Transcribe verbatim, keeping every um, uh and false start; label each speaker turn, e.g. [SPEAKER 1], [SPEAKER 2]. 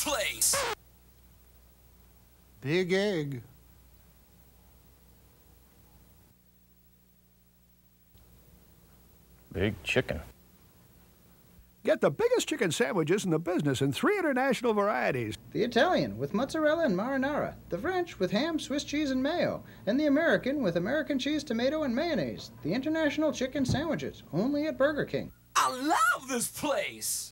[SPEAKER 1] place.
[SPEAKER 2] Big Egg.
[SPEAKER 3] Big chicken.
[SPEAKER 4] Get the biggest chicken sandwiches in the business in three international varieties.
[SPEAKER 5] The Italian with mozzarella and marinara, the French with ham, Swiss cheese, and mayo, and the American with American cheese, tomato, and mayonnaise. The international chicken sandwiches, only at Burger King.
[SPEAKER 1] I love this place.